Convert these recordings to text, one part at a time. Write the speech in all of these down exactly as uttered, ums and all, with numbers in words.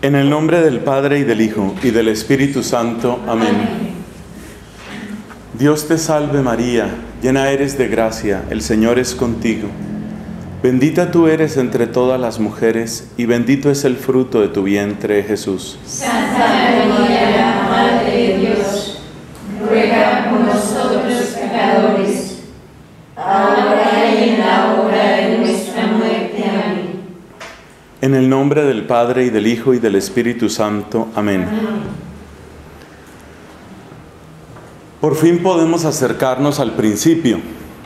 En el nombre del Padre, y del Hijo, y del Espíritu Santo. Amén. Amén. Dios te salve María, llena eres de gracia, el Señor es contigo. Bendita tú eres entre todas las mujeres, y bendito es el fruto de tu vientre, Jesús. Santa María, Madre de Dios, ruega por nosotros pecadores, ahora y en la hora de nuestra muerte. Amén. En el nombre del Padre, y del Hijo, y del Espíritu Santo. Amén. Amén. Por fin podemos acercarnos al principio.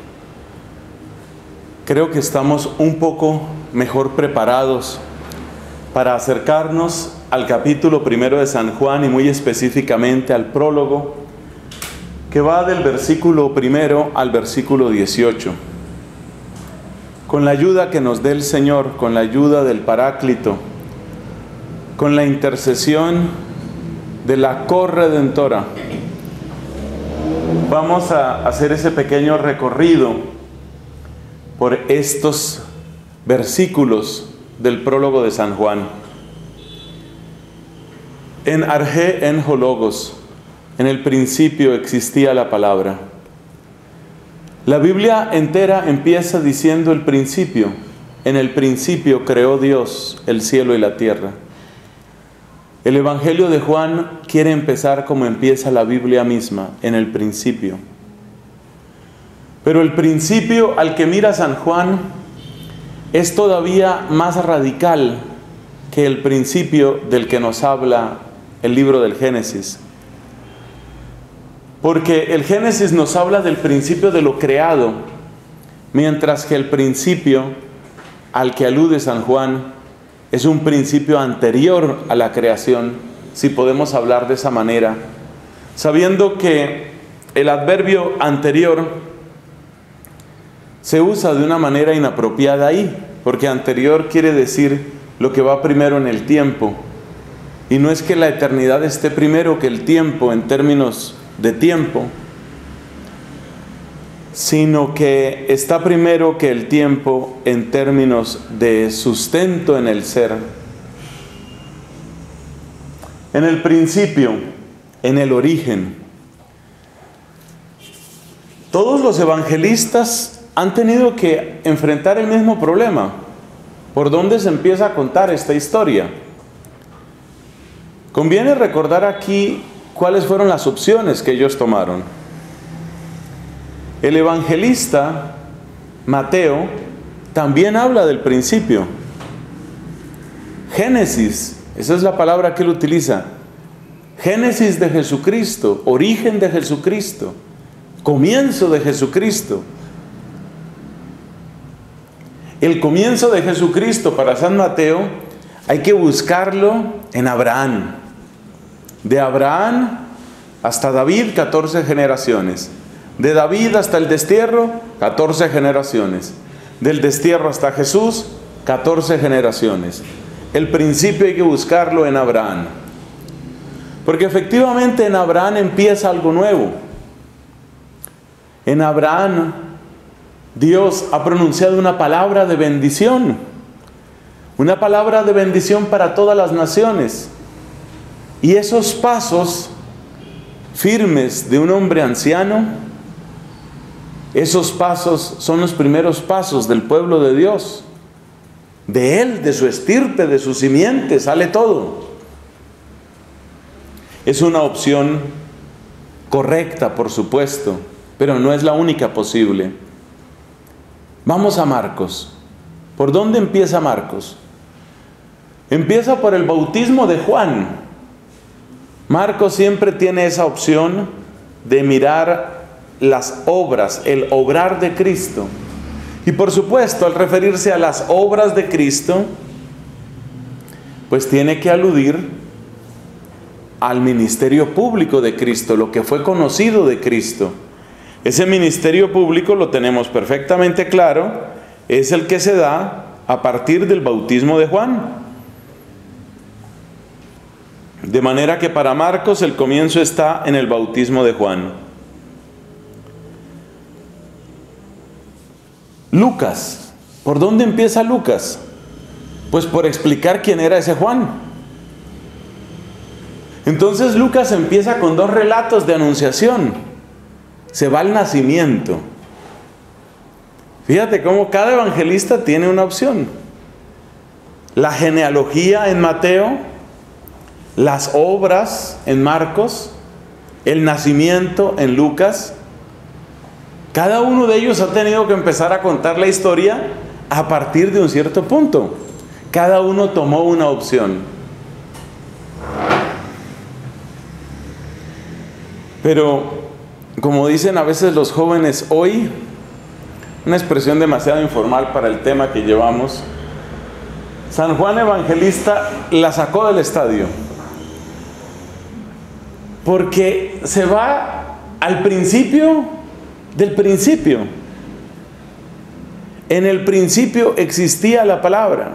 Creo que estamos un poco mejor preparados para acercarnos al capítulo primero de San Juan y muy específicamente al prólogo, que va del versículo primero al versículo dieciocho. Con la ayuda que nos dé el Señor, con la ayuda del Paráclito, con la intercesión de la corredentora, vamos a hacer ese pequeño recorrido por estos versículos del prólogo de San Juan. En Arge en Hologos, en el principio existía la palabra. La Biblia entera empieza diciendo el principio. En el principio creó Dios el cielo y la tierra. El Evangelio de Juan quiere empezar como empieza la Biblia misma, en el principio. Pero el principio al que mira San Juan es todavía más radical que el principio del que nos habla el libro del Génesis. Porque el Génesis nos habla del principio de lo creado, mientras que el principio al que alude San Juan es un principio anterior a la creación, si podemos hablar de esa manera, sabiendo que el adverbio anterior se usa de una manera inapropiada ahí, porque anterior quiere decir lo que va primero en el tiempo, y no es que la eternidad esté primero que el tiempo en términos de tiempo, sino que está primero que el tiempo en términos de sustento en el ser. En el principio, en el origen. Todos los evangelistas han tenido que enfrentar el mismo problema. ¿Por dónde se empieza a contar esta historia? Conviene recordar aquí cuáles fueron las opciones que ellos tomaron. El evangelista Mateo también habla del principio. Génesis, esa es la palabra que él utiliza. Génesis de Jesucristo, origen de Jesucristo, comienzo de Jesucristo. El comienzo de Jesucristo para San Mateo hay que buscarlo en Abraham. De Abraham hasta David, catorce generaciones. De David hasta el destierro, catorce generaciones. Del destierro hasta Jesús, catorce generaciones. El principio hay que buscarlo en Abraham. Porque efectivamente en Abraham empieza algo nuevo. En Abraham Dios ha pronunciado una palabra de bendición. Una palabra de bendición para todas las naciones. Y esos pasos firmes de un hombre anciano, esos pasos son los primeros pasos del pueblo de Dios. De él, de su estirpe, de su simiente, sale todo. Es una opción correcta, por supuesto, pero no es la única posible. Vamos a Marcos. ¿Por dónde empieza Marcos? Empieza por el bautismo de Juan. Marcos siempre tiene esa opción de mirar las obras, el obrar de Cristo. Y por supuesto, al referirse a las obras de Cristo, pues tiene que aludir al ministerio público de Cristo, lo que fue conocido de Cristo. Ese ministerio público lo tenemos perfectamente claro, es el que se da a partir del bautismo de Juan. De manera que para Marcos el comienzo está en el bautismo de Juan. Lucas, ¿por dónde empieza Lucas? Pues por explicar quién era ese Juan. Entonces Lucas empieza con dos relatos de anunciación. Se va al nacimiento. Fíjate cómo cada evangelista tiene una opción. La genealogía en Mateo, las obras en Marcos, el nacimiento en Lucas. Cada uno de ellos ha tenido que empezar a contar la historia a partir de un cierto punto. Cada uno tomó una opción. Pero, como dicen a veces los jóvenes hoy, una expresión demasiado informal para el tema que llevamos, San Juan Evangelista la sacó del estadio. Porque se va al principio del principio. En el principio existía la palabra.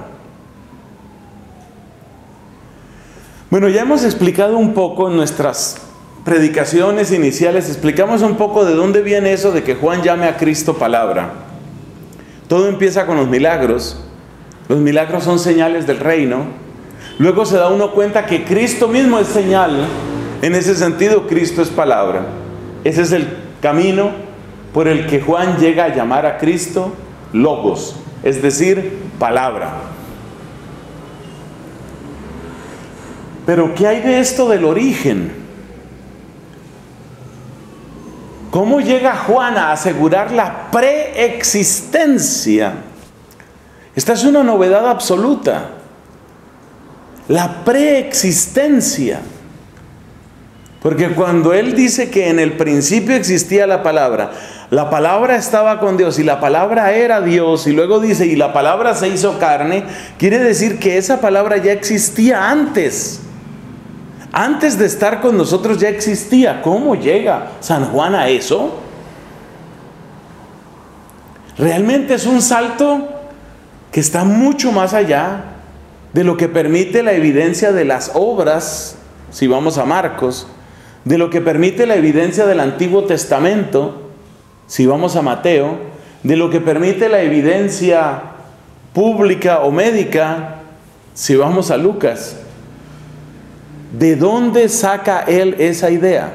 Bueno, ya hemos explicado un poco en nuestras predicaciones iniciales, explicamos un poco de dónde viene eso de que Juan llame a Cristo palabra. Todo empieza con los milagros. Los milagros son señales del reino. Luego se da uno cuenta que Cristo mismo es señal. En ese sentido, Cristo es palabra. Ese es el camino por el que Juan llega a llamar a Cristo Logos, es decir, palabra. Pero ¿qué hay de esto del origen? ¿Cómo llega Juan a asegurar la preexistencia? Esta es una novedad absoluta. La preexistencia. Porque cuando él dice que en el principio existía la palabra, la palabra estaba con Dios y la palabra era Dios, y luego dice, y la palabra se hizo carne, quiere decir que esa palabra ya existía antes. Antes de estar con nosotros ya existía. ¿Cómo llega San Juan a eso? Realmente es un salto que está mucho más allá de lo que permite la evidencia de las obras, si vamos a Marcos, de lo que permite la evidencia del Antiguo Testamento, si vamos a Mateo, de lo que permite la evidencia pública o médica, si vamos a Lucas. ¿De dónde saca él esa idea?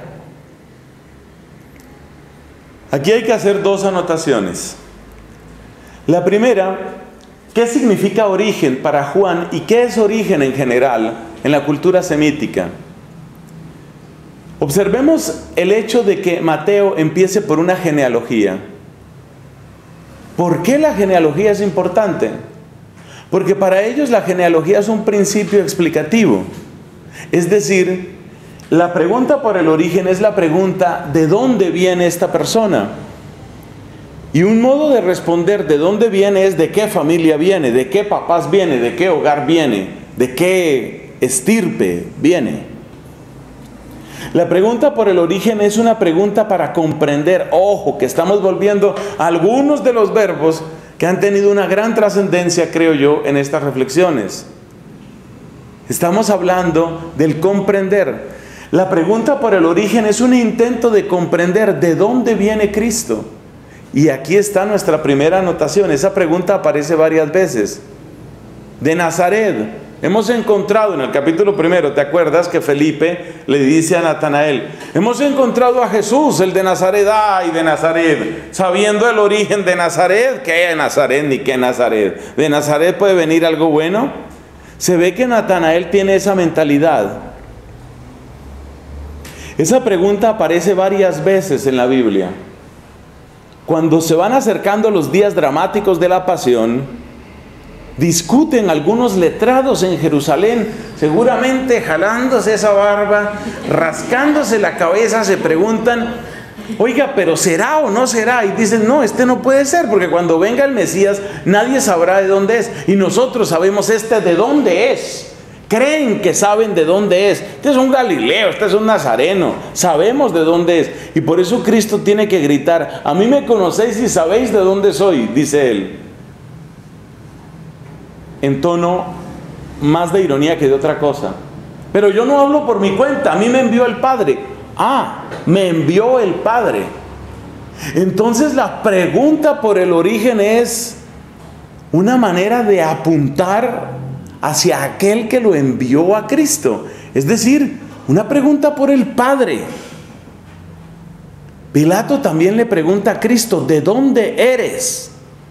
Aquí hay que hacer dos anotaciones. La primera, ¿qué significa origen para Juan y qué es origen en general en la cultura semítica? Observemos el hecho de que Mateo empiece por una genealogía. ¿Por qué la genealogía es importante? Porque para ellos la genealogía es un principio explicativo. Es decir, la pregunta por el origen es la pregunta ¿de dónde viene esta persona? Y un modo de responder de dónde viene es de qué familia viene, de qué papás viene, de qué hogar viene, de qué estirpe viene. La pregunta por el origen es una pregunta para comprender, ojo, que estamos volviendo a algunos de los verbos que han tenido una gran trascendencia, creo yo, en estas reflexiones. Estamos hablando del comprender. La pregunta por el origen es un intento de comprender de dónde viene Cristo. Y aquí está nuestra primera anotación. Esa pregunta aparece varias veces. De Nazaret. Hemos encontrado en el capítulo primero, ¿te acuerdas que Felipe le dice a Natanael? Hemos encontrado a Jesús, el de Nazaret. ¡Ay, de Nazaret! Sabiendo el origen de Nazaret. ¿Qué Nazaret ni qué Nazaret? ¿De Nazaret puede venir algo bueno? Se ve que Natanael tiene esa mentalidad. Esa pregunta aparece varias veces en la Biblia. Cuando se van acercando los días dramáticos de la pasión, discuten algunos letrados en Jerusalén, seguramente jalándose esa barba, rascándose la cabeza, se preguntan, oiga, pero ¿será o no será? Y dicen, no, este no puede ser, porque cuando venga el Mesías, nadie sabrá de dónde es, y nosotros sabemos este de dónde es. Creen que saben de dónde es. Este es un Galileo, este es un Nazareno. Sabemos de dónde es. Y por eso Cristo tiene que gritar, a mí me conocéis y sabéis de dónde soy, dice él. En tono más de ironía que de otra cosa. Pero yo no hablo por mi cuenta, a mí me envió el Padre. Ah, me envió el Padre. Entonces la pregunta por el origen es una manera de apuntar hacia aquel que lo envió a Cristo. Es decir, Una pregunta por el Padre. Pilato también le pregunta a Cristo, ¿de dónde eres?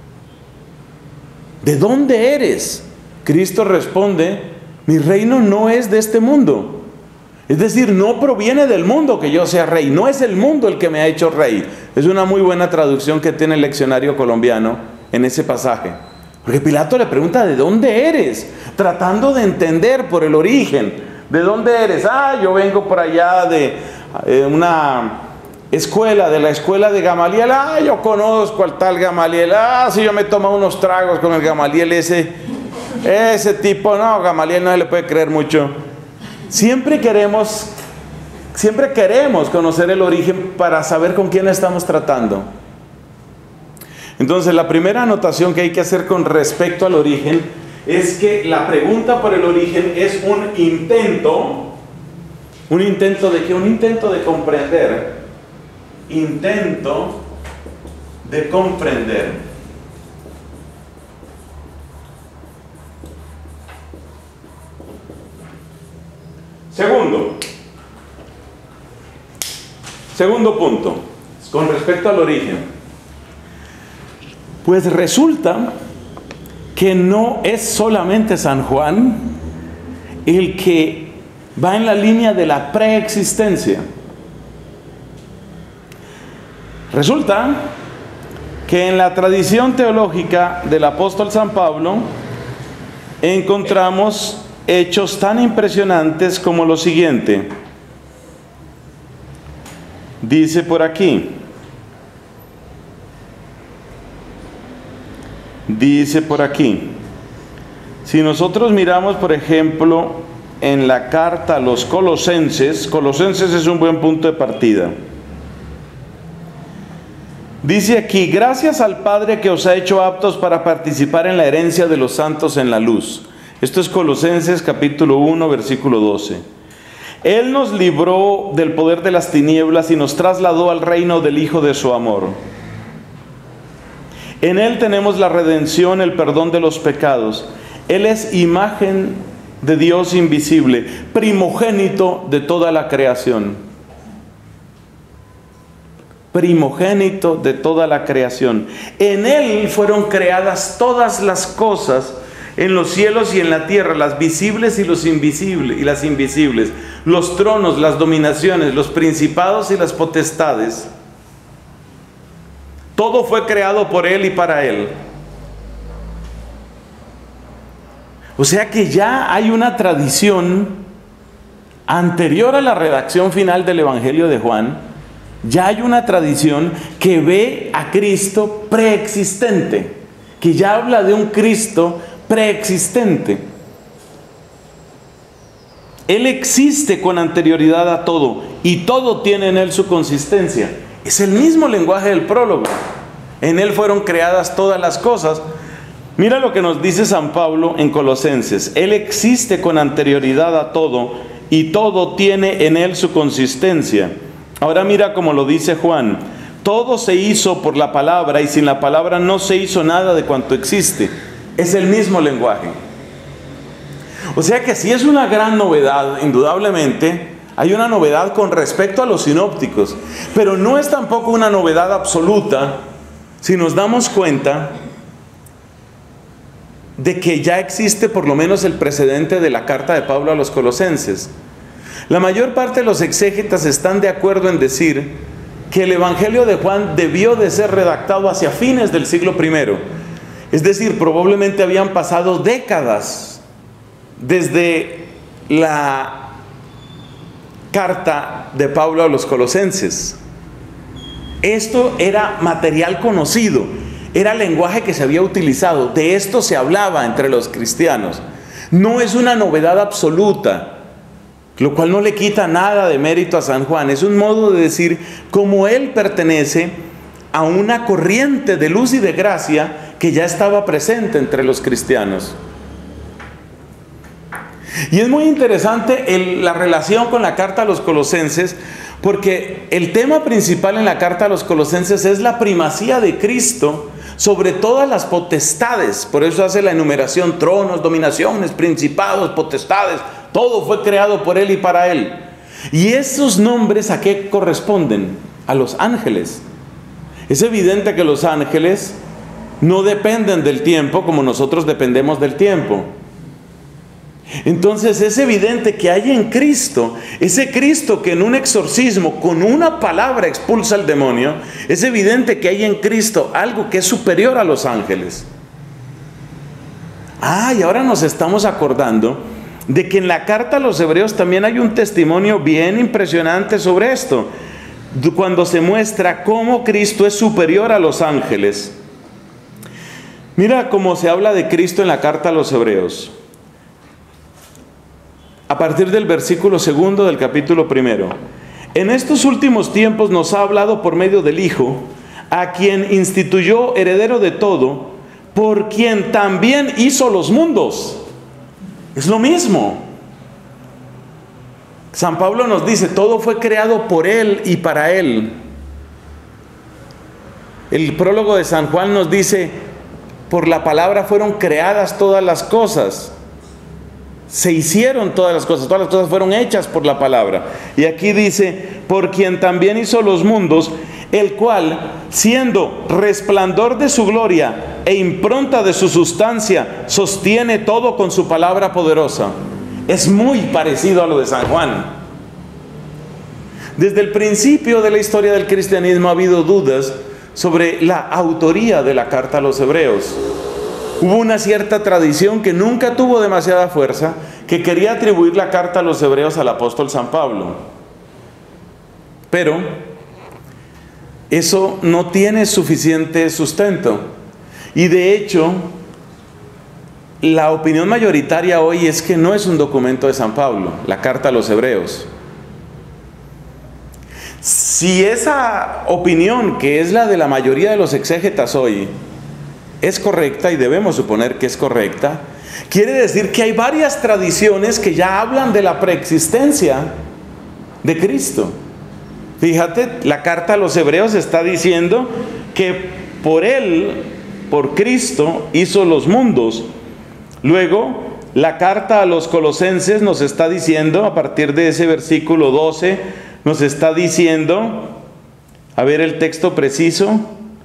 ¿De dónde eres? Cristo responde, mi reino no es de este mundo. Es decir, no proviene del mundo que yo sea rey, no es el mundo el que me ha hecho rey. Es una muy buena traducción que tiene el leccionario colombiano en ese pasaje. Porque Pilato le pregunta, ¿de dónde eres? Tratando de entender por el origen. ¿De dónde eres? Ah, yo vengo por allá de eh, una escuela, de la escuela de Gamaliel. Ah, yo conozco al tal Gamaliel. Ah, si yo me tomo unos tragos con el Gamaliel ese. Ese tipo, no, Gamaliel no se le puede creer mucho. Siempre queremos, siempre queremos conocer el origen para saber con quién estamos tratando. Entonces, la primera anotación que hay que hacer con respecto al origen es que la pregunta por el origen es un intento, un intento de qué, un intento de comprender, intento de comprender. Segundo, segundo punto, con respecto al origen. Pues resulta que no es solamente San Juan el que va en la línea de la preexistencia. Resulta que en la tradición teológica del apóstol San Pablo encontramos hechos tan impresionantes como lo siguiente. Dice por aquí, dice por aquí, si nosotros miramos por ejemplo en la carta a los Colosenses, Colosenses es un buen punto de partida. Dice aquí, gracias al Padre que os ha hecho aptos para participar en la herencia de los santos en la luz. Esto es Colosenses capítulo uno, versículo doce. Él nos libró del poder de las tinieblas y nos trasladó al reino del Hijo de su amor. En Él tenemos la redención, el perdón de los pecados. Él es imagen de Dios invisible, primogénito de toda la creación. Primogénito de toda la creación. En Él fueron creadas todas las cosas, en los cielos y en la tierra, las visibles y los invisibles y las invisibles, los tronos, las dominaciones, los principados y las potestades. Todo fue creado por Él y para Él. O sea que ya hay una tradición anterior a la redacción final del Evangelio de Juan. Ya hay una tradición que ve a Cristo preexistente, que ya habla de un Cristo preexistente. Él existe con anterioridad a todo y todo tiene en Él su consistencia. Es el mismo lenguaje del prólogo. En Él fueron creadas todas las cosas. Mira lo que nos dice San Pablo en Colosenses. Él existe con anterioridad a todo y todo tiene en Él su consistencia. Ahora mira cómo lo dice Juan. Todo se hizo por la palabra y sin la palabra no se hizo nada de cuanto existe. Es el mismo lenguaje. O sea que sí es una gran novedad, indudablemente. Hay una novedad con respecto a los sinópticos, pero no es tampoco una novedad absoluta si nos damos cuenta de que ya existe por lo menos el precedente de la carta de Pablo a los Colosenses. La mayor parte de los exégetas están de acuerdo en decir que el Evangelio de Juan debió de ser redactado hacia fines del siglo primero. Es decir, probablemente habían pasado décadas desde la carta de Pablo a los Colosenses. Esto era material conocido, era lenguaje que se había utilizado, de esto se hablaba entre los cristianos. No es una novedad absoluta, lo cual no le quita nada de mérito a San Juan. Es un modo de decir cómo él pertenece a una corriente de luz y de gracia que ya estaba presente entre los cristianos. Y es muy interesante el, la relación con la carta a los Colosenses, porque el tema principal en la carta a los Colosenses es la primacía de Cristo sobre todas las potestades. Por eso hace la enumeración: tronos, dominaciones, principados, potestades. Todo fue creado por Él y para Él. ¿Y esos nombres a qué corresponden? A los ángeles. Es evidente que los ángeles no dependen del tiempo como nosotros dependemos del tiempo. Entonces es evidente que hay en Cristo, ese Cristo que en un exorcismo con una palabra expulsa al demonio, es evidente que hay en Cristo algo que es superior a los ángeles. Ah, y ahora nos estamos acordando de que en la carta a los hebreos también hay un testimonio bien impresionante sobre esto, cuando se muestra cómo Cristo es superior a los ángeles. Mira cómo se habla de Cristo en la carta a los hebreos. A partir del versículo segundo del capítulo primero. En estos últimos tiempos nos ha hablado por medio del Hijo, a quien instituyó heredero de todo, por quien también hizo los mundos. Es lo mismo. San Pablo nos dice, todo fue creado por Él y para Él. El prólogo de San Juan nos dice, por la palabra fueron creadas todas las cosas. Se hicieron todas las cosas, todas las cosas fueron hechas por la palabra. Y aquí dice, por quien también hizo los mundos, el cual, siendo resplandor de su gloria e impronta de su sustancia, sostiene todo con su palabra poderosa. Es muy parecido a lo de San Juan. Desde el principio de la historia del cristianismo ha habido dudas sobre la autoría de la carta a los hebreos. Hubo una cierta tradición que nunca tuvo demasiada fuerza, que quería atribuir la carta a los hebreos al apóstol San Pablo. Pero eso no tiene suficiente sustento. Y de hecho, la opinión mayoritaria hoy es que no es un documento de San Pablo, la carta a los hebreos. Si esa opinión, que es la de la mayoría de los exégetas hoy, es correcta, y debemos suponer que es correcta, quiere decir que hay varias tradiciones que ya hablan de la preexistencia de Cristo. Fíjate, la carta a los hebreos está diciendo que por Él, por Cristo, hizo los mundos. Luego, la carta a los colosenses nos está diciendo, a partir de ese versículo doce, nos está diciendo, a ver el texto preciso,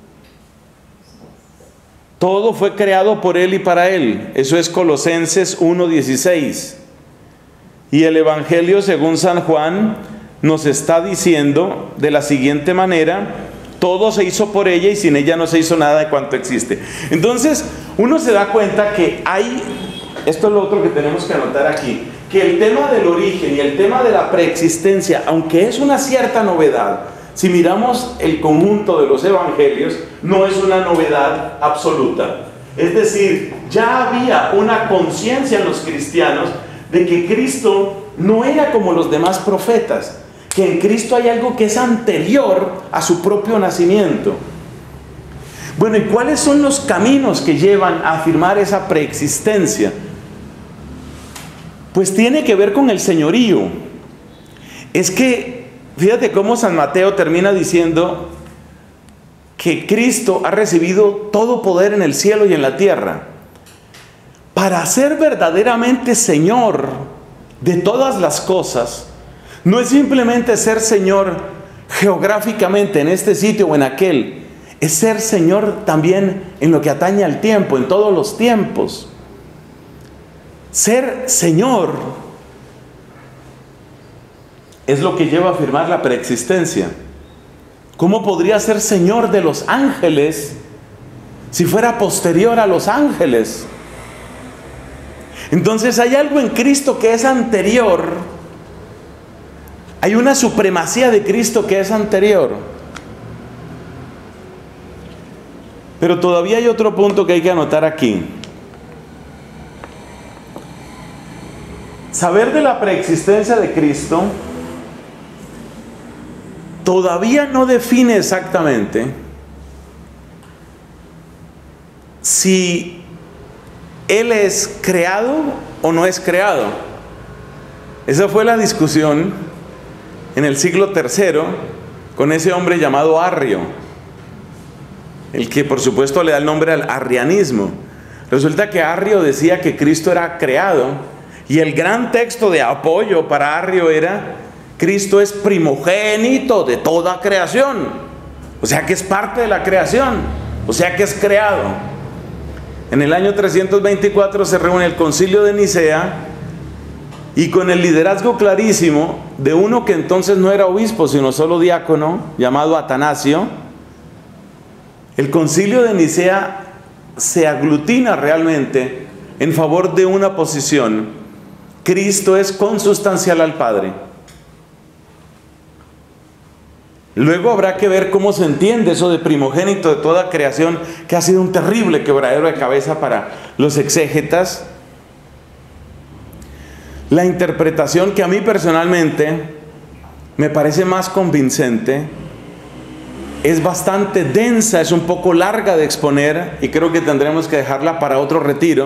todo fue creado por Él y para Él. Eso es Colosenses uno dieciséis. Y el Evangelio según San Juan nos está diciendo de la siguiente manera, todo se hizo por ella y sin ella no se hizo nada de cuanto existe. Entonces, uno se da cuenta que hay, esto es lo otro que tenemos que anotar aquí, que el tema del origen y el tema de la preexistencia, aunque es una cierta novedad, si miramos el conjunto de los evangelios, no es una novedad absoluta. Es decir, ya había una conciencia en los cristianos de que Cristo no era como los demás profetas, que en Cristo hay algo que es anterior a su propio nacimiento. Bueno, ¿y cuáles son los caminos que llevan a afirmar esa preexistencia? Pues tiene que ver con el señorío. Es que fíjate cómo San Mateo termina diciendo que Cristo ha recibido todo poder en el cielo y en la tierra. Para ser verdaderamente Señor de todas las cosas, no es simplemente ser Señor geográficamente en este sitio o en aquel, es ser Señor también en lo que atañe al tiempo, en todos los tiempos. Ser Señor es lo que lleva a afirmar la preexistencia. ¿Cómo podría ser Señor de los ángeles si fuera posterior a los ángeles? Entonces hay algo en Cristo que es anterior. Hay una supremacía de Cristo que es anterior. Pero todavía hay otro punto que hay que anotar aquí. Saber de la preexistencia de Cristo todavía no define exactamente si Él es creado o no es creado. Esa fue la discusión en el siglo tercero con ese hombre llamado Arrio, el que por supuesto le da el nombre al arrianismo. Resulta que Arrio decía que Cristo era creado, y el gran texto de apoyo para Arrio era Cristo es primogénito de toda creación, o sea que es parte de la creación, o sea que es creado. En el año trescientos veinticuatro se reúne el Concilio de Nicea, y con el liderazgo clarísimo de uno que entonces no era obispo, sino solo diácono, llamado Atanasio, el Concilio de Nicea se aglutina realmente en favor de una posición: Cristo es consustancial al Padre. Luego habrá que ver cómo se entiende eso de primogénito de toda creación, que ha sido un terrible quebradero de cabeza para los exégetas. La interpretación que a mí personalmente me parece más convincente, es bastante densa, es un poco larga de exponer, y creo que tendremos que dejarla para otro retiro.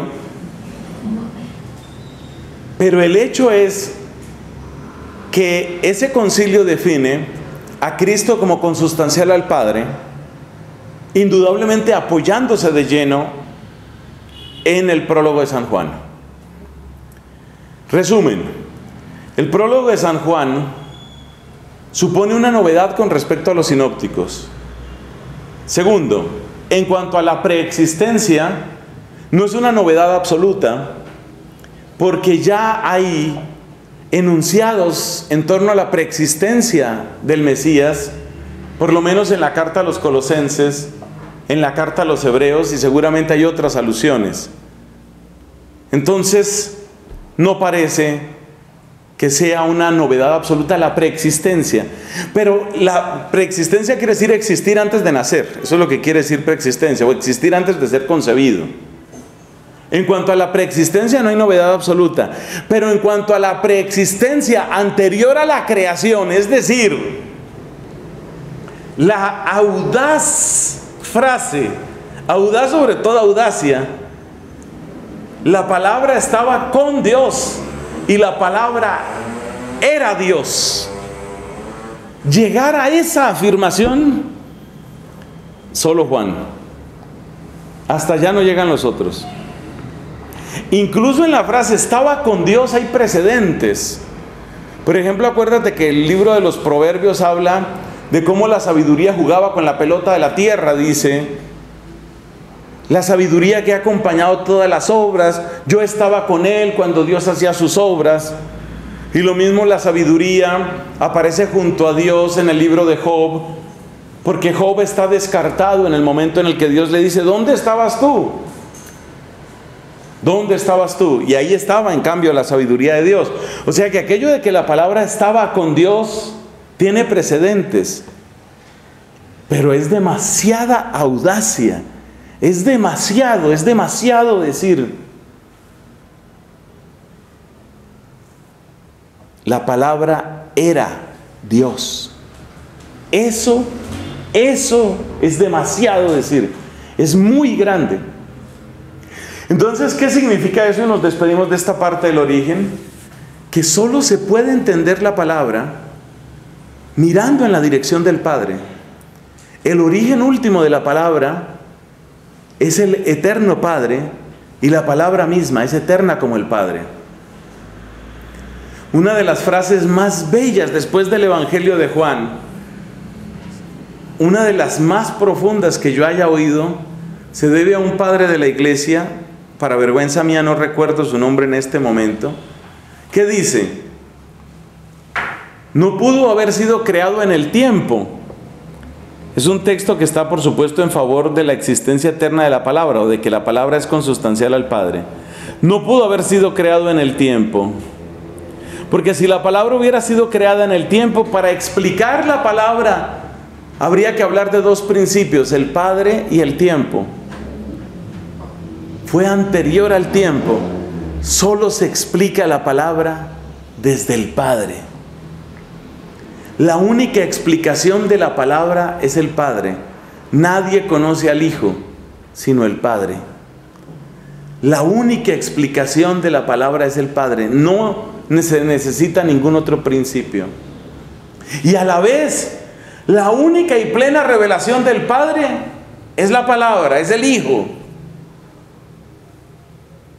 Pero el hecho es que ese concilio define a Cristo como consustancial al Padre, indudablemente apoyándose de lleno en el prólogo de San Juan. Resumen, el prólogo de San Juan supone una novedad con respecto a los sinópticos. Segundo, en cuanto a la preexistencia, no es una novedad absoluta, porque ya hay enunciados en torno a la preexistencia del Mesías, por lo menos en la carta a los Colosenses, en la carta a los Hebreos, y seguramente hay otras alusiones. Entonces, no parece que sea una novedad absoluta la preexistencia. Pero la preexistencia quiere decir existir antes de nacer. Eso es lo que quiere decir preexistencia, o existir antes de ser concebido. En cuanto a la preexistencia no hay novedad absoluta. Pero en cuanto a la preexistencia anterior a la creación, es decir, la audaz frase, audaz sobre toda audacia, la palabra estaba con Dios y la palabra era Dios. Llegar a esa afirmación, solo Juan. Hasta allá no llegan los otros. Incluso en la frase estaba con Dios hay precedentes. Por ejemplo, acuérdate que el libro de los Proverbios habla de cómo la sabiduría jugaba con la pelota de la tierra, dice: la sabiduría que ha acompañado todas las obras, yo estaba con él cuando Dios hacía sus obras. Y lo mismo la sabiduría aparece junto a Dios en el libro de Job, porque Job está descartado en el momento en el que Dios le dice: ¿dónde estabas tú? ¿Dónde estabas tú? Y ahí estaba, en cambio, la sabiduría de Dios. O sea que aquello de que la palabra estaba con Dios tiene precedentes, pero es demasiada audacia. Es demasiado, es demasiado decir: la palabra era Dios. Eso, eso es demasiado decir. Es muy grande. Entonces, ¿qué significa eso? Y nos despedimos de esta parte del origen. Que solo se puede entender la palabra mirando en la dirección del Padre. El origen último de la palabra es el eterno Padre, y la palabra misma es eterna como el Padre. Una de las frases más bellas después del Evangelio de Juan, una de las más profundas que yo haya oído, se debe a un padre de la iglesia, para vergüenza mía no recuerdo su nombre en este momento, que dice: no pudo haber sido creado en el tiempo. Es un texto que está, por supuesto, en favor de la existencia eterna de la palabra, o de que la palabra es consustancial al Padre. No pudo haber sido creado en el tiempo, porque si la palabra hubiera sido creada en el tiempo, para explicar la palabra habría que hablar de dos principios: el Padre y el tiempo. Fue anterior al tiempo. Solo se explica la palabra desde el Padre. La única explicación de la palabra es el Padre. Nadie conoce al Hijo sino el Padre. La única explicación de la palabra es el Padre. No se necesita ningún otro principio. Y a la vez, la única y plena revelación del Padre es la palabra, es el Hijo.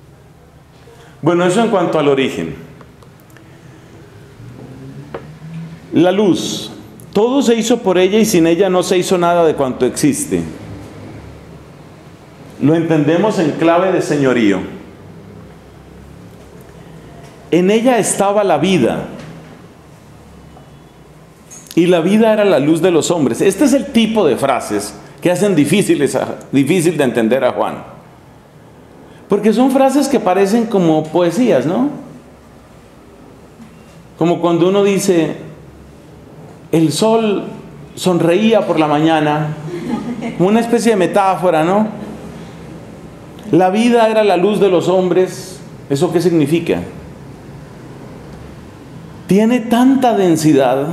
Bueno, eso en cuanto al origen. La luz. Todo se hizo por ella y sin ella no se hizo nada de cuanto existe. Lo entendemos en clave de señorío. En ella estaba la vida, y la vida era la luz de los hombres. Este es el tipo de frases que hacen difíciles a, difícil de entender a Juan. Porque son frases que parecen como poesías, ¿no? Como cuando uno dice, el sol sonreía por la mañana, como una especie de metáfora, ¿no? La vida era la luz de los hombres. ¿Eso qué significa? Tiene tanta densidad.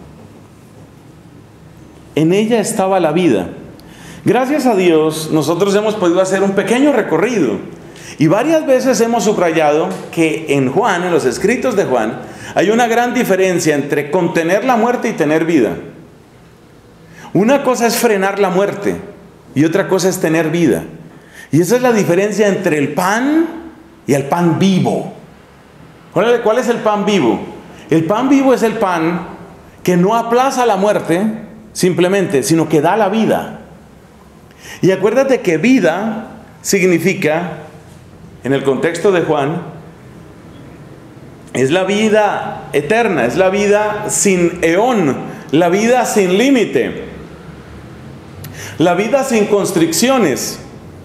En ella estaba la vida. Gracias a Dios, nosotros hemos podido hacer un pequeño recorrido. Y varias veces hemos subrayado que en Juan, en los escritos de Juan, hay una gran diferencia entre contener la muerte y tener vida. Una cosa es frenar la muerte y otra cosa es tener vida. Y esa es la diferencia entre el pan y el pan vivo. ¿Cuál es el pan vivo? El pan vivo es el pan que no aplaza la muerte simplemente, sino que da la vida. Y acuérdate que vida significa, en el contexto de Juan, es la vida eterna, es la vida sin eón, la vida sin límite, la vida sin constricciones.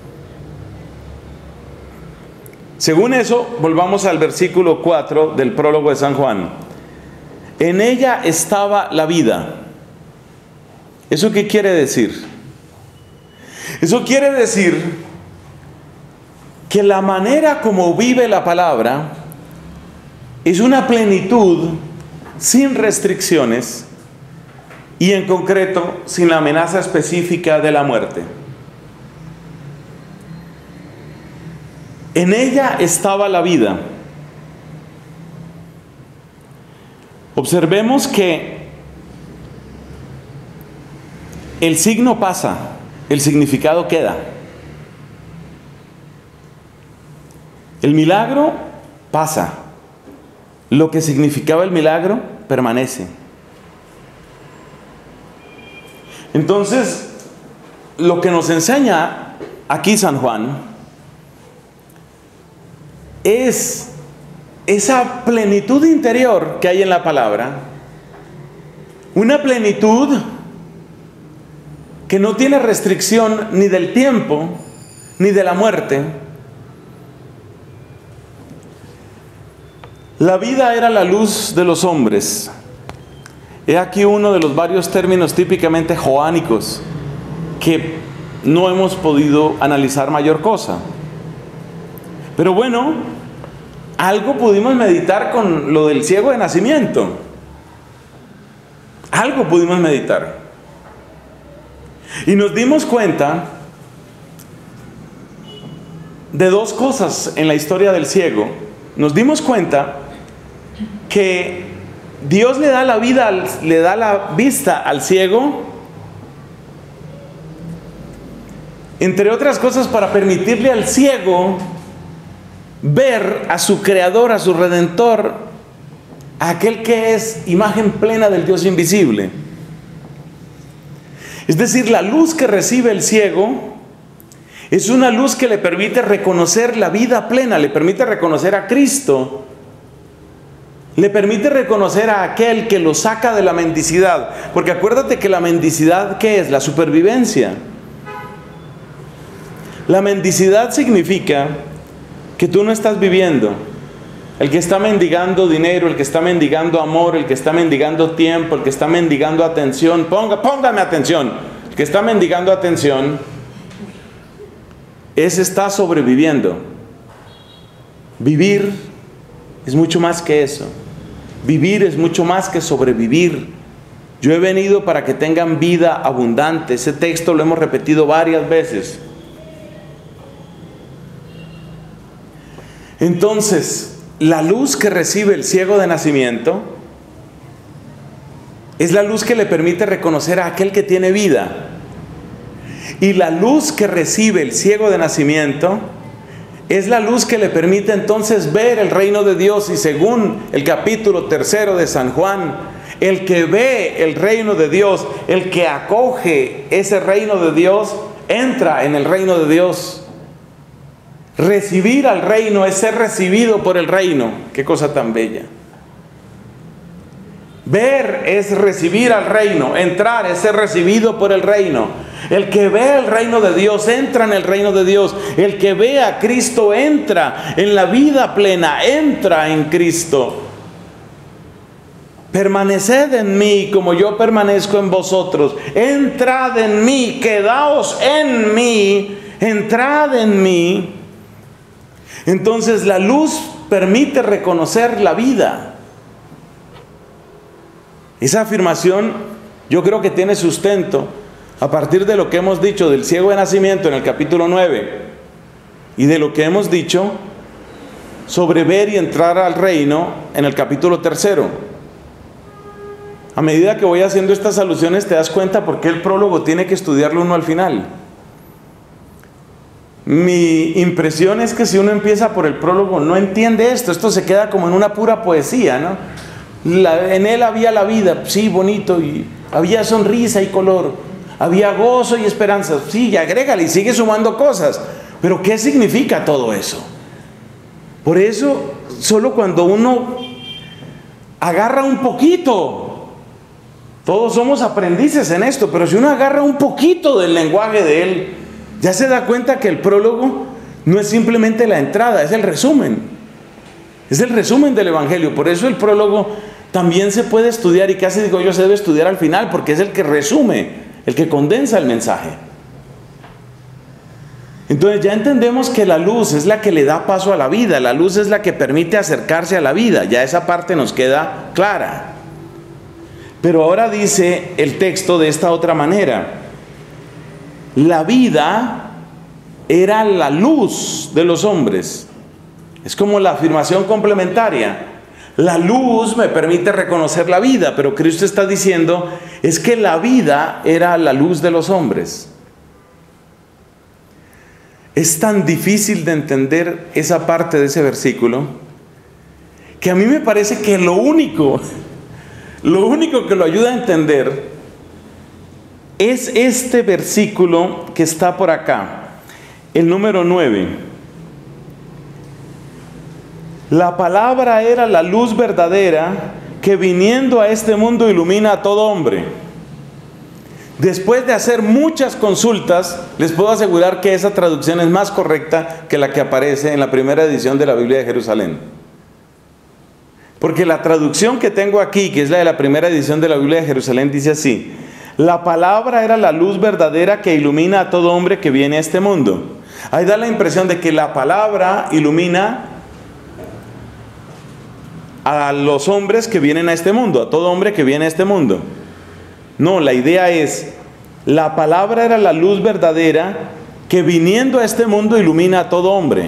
Según eso, volvamos al versículo cuatro del prólogo de San Juan. En ella estaba la vida. ¿Eso qué quiere decir? Eso quiere decir que la manera como vive la palabra es una plenitud sin restricciones y en concreto sin la amenaza específica de la muerte. En ella estaba la vida. Observemos que el signo pasa, el significado queda. El milagro pasa. Lo que significaba el milagro permanece. Entonces, lo que nos enseña aquí San Juan es esa plenitud interior que hay en la palabra, una plenitud que no tiene restricción ni del tiempo ni de la muerte. La vida era la luz de los hombres. He aquí uno de los varios términos típicamente joánicos que no hemos podido analizar mayor cosa. Pero bueno, algo pudimos meditar con lo del ciego de nacimiento. Algo pudimos meditar. Y nos dimos cuenta de dos cosas en la historia del ciego. Nos dimos cuenta que Dios le da la vida, le da la vista al ciego, entre otras cosas para permitirle al ciego ver a su creador, a su redentor, a aquel que es imagen plena del Dios invisible. Es decir, la luz que recibe el ciego es una luz que le permite reconocer la vida plena, le permite reconocer a Cristo, le permite reconocer a aquel que lo saca de la mendicidad. Porque acuérdate que la mendicidad, ¿qué es? La supervivencia. La mendicidad significa que tú no estás viviendo. El que está mendigando dinero, el que está mendigando amor, el que está mendigando tiempo, el que está mendigando atención, ponga, póngame atención. El que está mendigando atención, ese está sobreviviendo. Vivir es mucho más que eso. Vivir es mucho más que sobrevivir. Yo he venido para que tengan vida abundante. Ese texto lo hemos repetido varias veces. Entonces, la luz que recibe el ciego de nacimiento es la luz que le permite reconocer a aquel que tiene vida. Y la luz que recibe el ciego de nacimiento es la luz que le permite entonces ver el reino de Dios. Y según el capítulo tercero de San Juan, El que ve el reino de Dios, el que acoge ese reino de Dios, entra en el reino de Dios. Recibir al reino es ser recibido por el reino. Qué cosa tan bella. Ver es recibir al reino, entrar es ser recibido por el reino. El que ve el reino de Dios entra en el reino de Dios. El que ve a Cristo entra en la vida plena, entra en Cristo. Permaneced en mí como yo permanezco en vosotros. Entrad en mí, quedaos en mí, entrad en mí. Entonces la luz permite reconocer la vida. Esa afirmación yo creo que tiene sustento a partir de lo que hemos dicho del ciego de nacimiento en el capítulo nueve y de lo que hemos dicho sobre ver y entrar al reino en el capítulo tercero. A medida que voy haciendo estas alusiones te das cuenta por qué el prólogo tiene que estudiarlo uno al final. Mi impresión es que si uno empieza por el prólogo no entiende esto, esto se queda como en una pura poesía, ¿no? La, en él había la vida, sí, bonito, y había sonrisa y color, había gozo y esperanza, sí, y agrégale y sigue sumando cosas, pero ¿qué significa todo eso? Por eso, solo cuando uno agarra un poquito, todos somos aprendices en esto, pero si uno agarra un poquito del lenguaje de él, ya se da cuenta que el prólogo no es simplemente la entrada, es el resumen. Es el resumen del Evangelio. Por eso el prólogo también se puede estudiar, y casi digo yo se debe estudiar al final, porque es el que resume, el que condensa el mensaje. Entonces ya entendemos que la luz es la que le da paso a la vida, la luz es la que permite acercarse a la vida, ya esa parte nos queda clara. Pero ahora dice el texto de esta otra manera: la vida era la luz de los hombres. Es como la afirmación complementaria. La luz me permite reconocer la vida, pero Cristo está diciendo es que la vida era la luz de los hombres. Es tan difícil de entender esa parte de ese versículo que a mí me parece que lo único, lo único que lo ayuda a entender es este versículo que está por acá, el número nueve. La palabra era la luz verdadera que viniendo a este mundo ilumina a todo hombre. Después de hacer muchas consultas, les puedo asegurar que esa traducción es más correcta que la que aparece en la primera edición de la Biblia de Jerusalén. Porque la traducción que tengo aquí, que es la de la primera edición de la Biblia de Jerusalén, dice así: la palabra era la luz verdadera que ilumina a todo hombre que viene a este mundo. Ahí da la impresión de que la palabra ilumina a los hombres que vienen a este mundo, a todo hombre que viene a este mundo. No, la idea es, la palabra era la luz verdadera que viniendo a este mundo ilumina a todo hombre.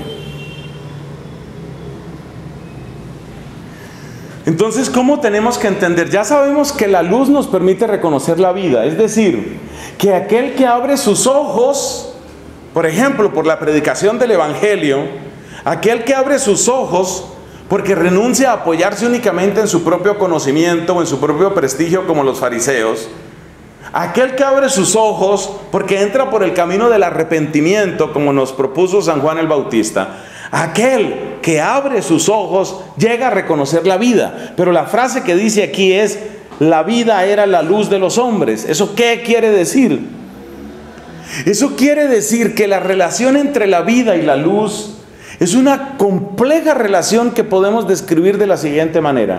Entonces, ¿cómo tenemos que entender? Ya sabemos que la luz nos permite reconocer la vida, es decir, que aquel que abre sus ojos, por ejemplo, por la predicación del Evangelio, aquel que abre sus ojos porque renuncia a apoyarse únicamente en su propio conocimiento o en su propio prestigio como los fariseos, aquel que abre sus ojos porque entra por el camino del arrepentimiento como nos propuso San Juan el Bautista, aquel que abre sus ojos llega a reconocer la vida. Pero la frase que dice aquí es: la vida era la luz de los hombres. ¿Eso qué quiere decir? Eso quiere decir que la relación entre la vida y la luz es una compleja relación que podemos describir de la siguiente manera.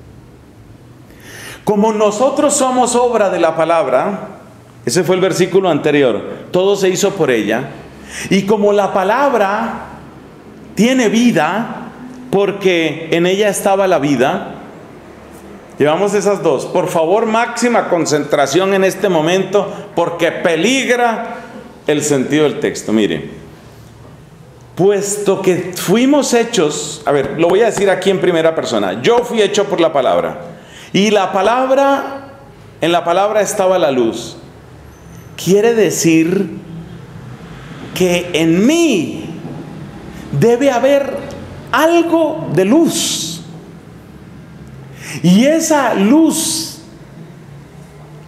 Como nosotros somos obra de la palabra, ese fue el versículo anterior, todo se hizo por ella, y como la palabra tiene vida, porque en ella estaba la vida, llevamos esas dos. Por favor, máxima concentración en este momento, porque peligra el sentido del texto. Mire, puesto que fuimos hechos, a ver, lo voy a decir aquí en primera persona, yo fui hecho por la palabra, y la palabra, en la palabra estaba la luz. Quiere decir que en mí debe haber algo de luz, y esa luz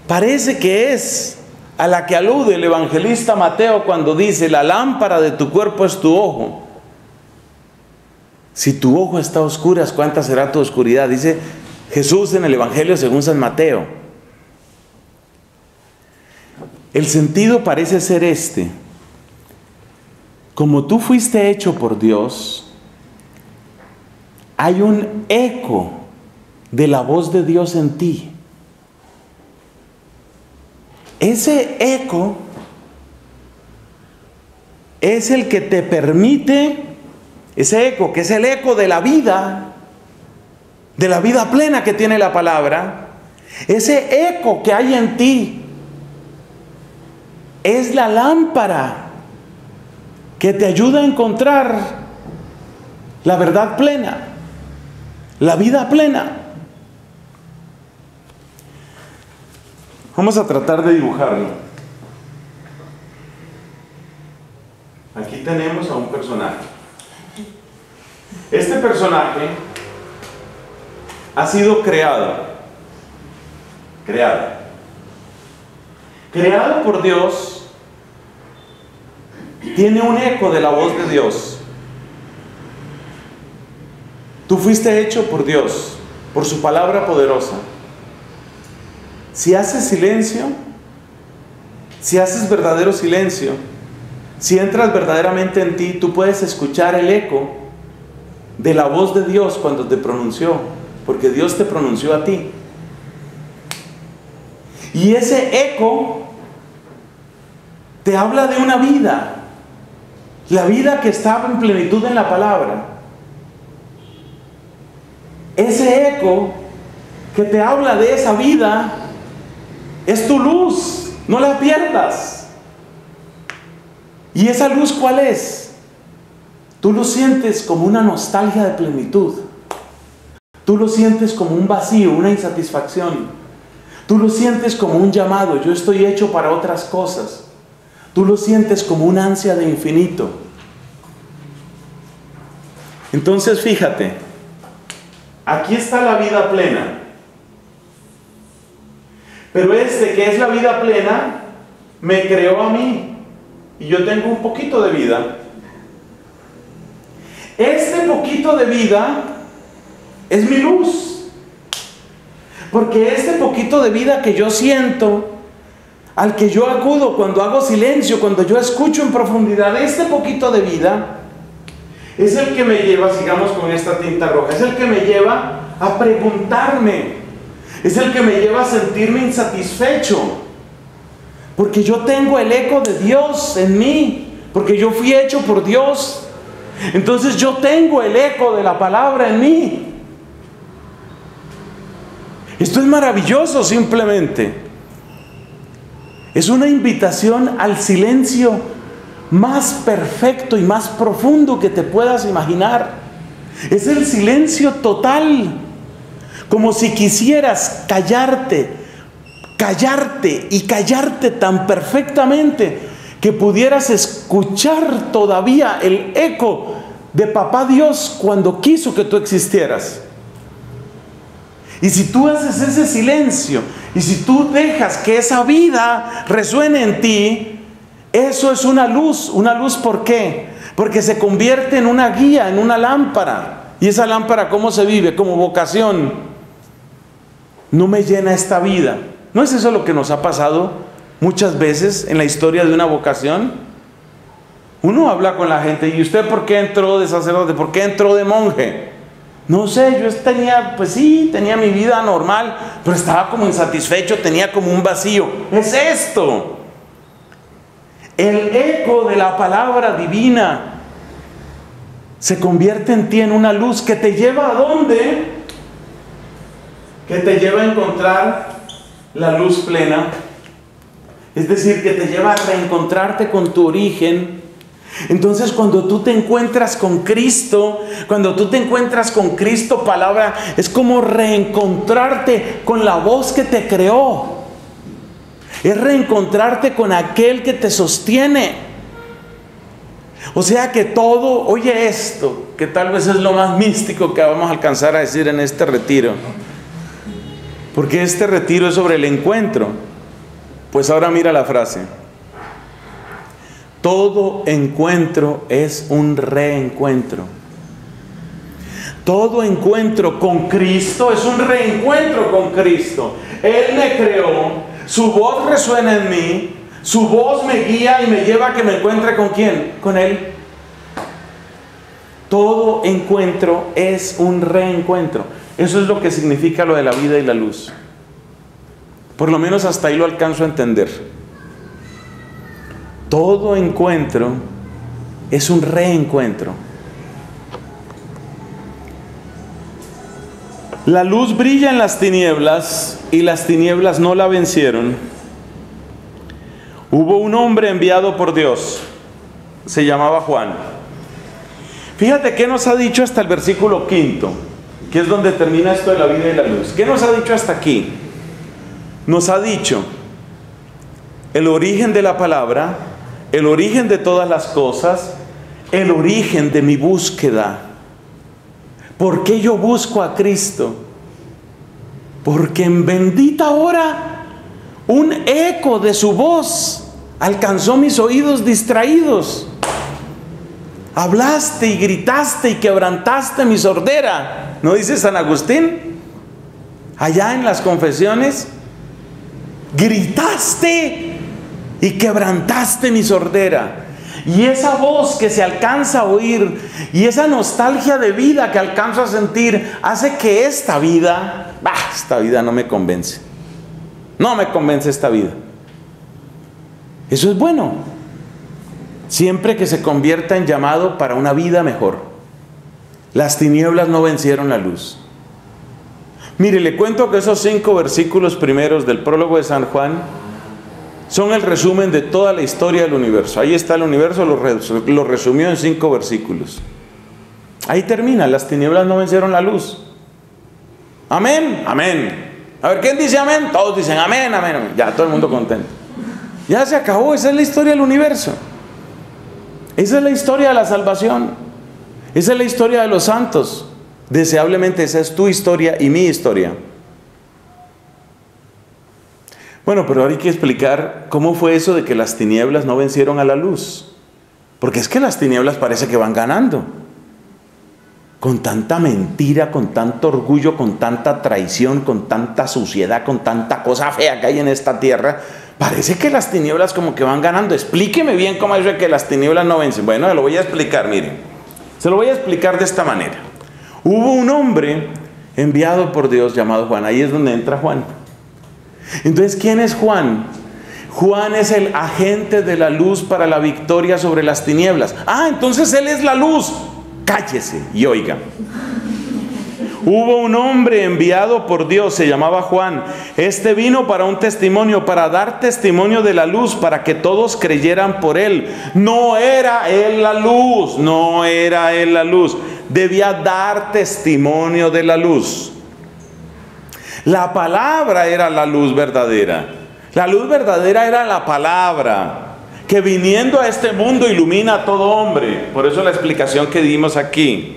parece que es a la que alude el evangelista Mateo cuando dice: la lámpara de tu cuerpo es tu ojo. Si tu ojo está a oscuras, ¿cuánta será tu oscuridad? Dice Jesús en el Evangelio según San Mateo. El sentido parece ser este: como tú fuiste hecho por Dios, hay un eco de la voz de Dios en ti. Ese eco es el que te permite, ese eco que es el eco de la vida, de la vida plena que tiene la palabra, ese eco que hay en ti es la lámpara que te ayuda a encontrar la verdad plena, la vida plena. Vamos a tratar de dibujarlo. Aquí tenemos a un personaje. Este personaje ha sido creado, creado, creado por Dios, tiene un eco de la voz de Dios. Tú fuiste hecho por Dios, por su palabra poderosa. Si haces silencio, si haces verdadero silencio, si entras verdaderamente en ti, tú puedes escuchar el eco de la voz de Dios cuando te pronunció, porque Dios te pronunció a ti. Y ese eco te habla de una vida, la vida que está en plenitud en la palabra. Ese eco que te habla de esa vida es tu luz, no la pierdas. ¿Y esa luz cuál es? Tú lo sientes como una nostalgia de plenitud. Tú lo sientes como un vacío, una insatisfacción. Tú lo sientes como un llamado: yo estoy hecho para otras cosas. Tú lo sientes como una ansia de infinito. Entonces fíjate, aquí está la vida plena. Pero este que es la vida plena me creó a mí y yo tengo un poquito de vida. Este poquito de vida es mi luz, porque este poquito de vida que yo siento, al que yo acudo cuando hago silencio, cuando yo escucho en profundidad, este poquito de vida es el que me lleva, sigamos con esta tinta roja, es el que me lleva a preguntarme, es el que me lleva a sentirme insatisfecho, porque yo tengo el eco de Dios en mí, porque yo fui hecho por Dios. Entonces yo tengo el eco de la palabra en mí. Esto es maravilloso simplemente. Es una invitación al silencio más perfecto y más profundo que te puedas imaginar. Es el silencio total. Como si quisieras callarte, callarte y callarte tan perfectamente que pudieras escuchar todavía el eco de Papá Dios cuando quiso que tú existieras. Y si tú haces ese silencio, y si tú dejas que esa vida resuene en ti, eso es una luz. ¿Una luz por qué? Porque se convierte en una guía, en una lámpara. ¿Y esa lámpara cómo se vive? Como vocación. No me llena esta vida. ¿No es eso lo que nos ha pasado muchas veces en la historia de una vocación? Uno habla con la gente: ¿y usted por qué entró de sacerdote? ¿Por qué entró de monje? No sé, yo tenía, pues sí, tenía mi vida normal, pero estaba como insatisfecho, tenía como un vacío. Es esto. El eco de la palabra divina se convierte en ti en una luz que te lleva ¿a dónde? Que te lleva a encontrar la luz plena. Es decir, que te lleva a reencontrarte con tu origen. Entonces cuando tú te encuentras con Cristo, cuando tú te encuentras con Cristo palabra, es como reencontrarte con la voz que te creó. Es reencontrarte con aquel que te sostiene. O sea que todo, oye esto, que tal vez es lo más místico que vamos a alcanzar a decir en este retiro. Porque este retiro es sobre el encuentro. Pues ahora mira la frase. Todo encuentro es un reencuentro. Todo encuentro con Cristo es un reencuentro con Cristo. Él me creó, su voz resuena en mí, su voz me guía y me lleva a que me encuentre con ¿quién? Con Él. Todo encuentro es un reencuentro. Eso es lo que significa lo de la vida y la luz. Por lo menos hasta ahí lo alcanzo a entender. Todo encuentro es un reencuentro. La luz brilla en las tinieblas y las tinieblas no la vencieron. Hubo un hombre enviado por Dios, se llamaba Juan. Fíjate qué nos ha dicho hasta el versículo quinto, que es donde termina esto de la vida y la luz. ¿Qué nos ha dicho hasta aquí? Nos ha dicho el origen de la palabra, el origen de todas las cosas, el origen de mi búsqueda. ¿Por qué yo busco a Cristo? Porque en bendita hora un eco de su voz alcanzó mis oídos distraídos. Hablaste y gritaste y quebrantaste mi sordera. ¿No dice San Agustín? Allá en las confesiones, gritaste y quebrantaste mi sordera. Y esa voz que se alcanza a oír y esa nostalgia de vida que alcanzo a sentir hace que esta vida, bah, esta vida no me convence. No me convence esta vida. Eso es bueno, siempre que se convierta en llamado para una vida mejor. Las tinieblas no vencieron la luz. Mire, le cuento que esos cinco versículos primeros del prólogo de San Juan son el resumen de toda la historia del universo. Ahí está el universo, lo, res, lo resumió en cinco versículos. Ahí termina, las tinieblas no vencieron la luz. Amén, amén. A ver, ¿quién dice amén? Todos dicen amén, amén, amén. Ya, todo el mundo contento. Ya se acabó, esa es la historia del universo. Esa es la historia de la salvación. Esa es la historia de los santos. Deseablemente esa es tu historia y mi historia. Bueno, pero ahora hay que explicar cómo fue eso de que las tinieblas no vencieron a la luz. Porque es que las tinieblas parece que van ganando. Con tanta mentira, con tanto orgullo, con tanta traición, con tanta suciedad, con tanta cosa fea que hay en esta tierra, parece que las tinieblas como que van ganando. Explíqueme bien cómo es que las tinieblas no vencen. Bueno, se lo voy a explicar, miren. Se lo voy a explicar de esta manera. Hubo un hombre enviado por Dios llamado Juan. Ahí es donde entra Juan. Entonces, ¿quién es Juan? Juan es el agente de la luz para la victoria sobre las tinieblas. Ah, entonces él es la luz. Cállese y oiga. Hubo un hombre enviado por Dios, se llamaba Juan. Este vino para un testimonio, para dar testimonio de la luz, para que todos creyeran por él. No era él la luz, no era él la luz. Debía dar testimonio de la luz. La palabra era la luz verdadera. La luz verdadera era la palabra, que viniendo a este mundo ilumina a todo hombre. Por eso la explicación que dimos aquí.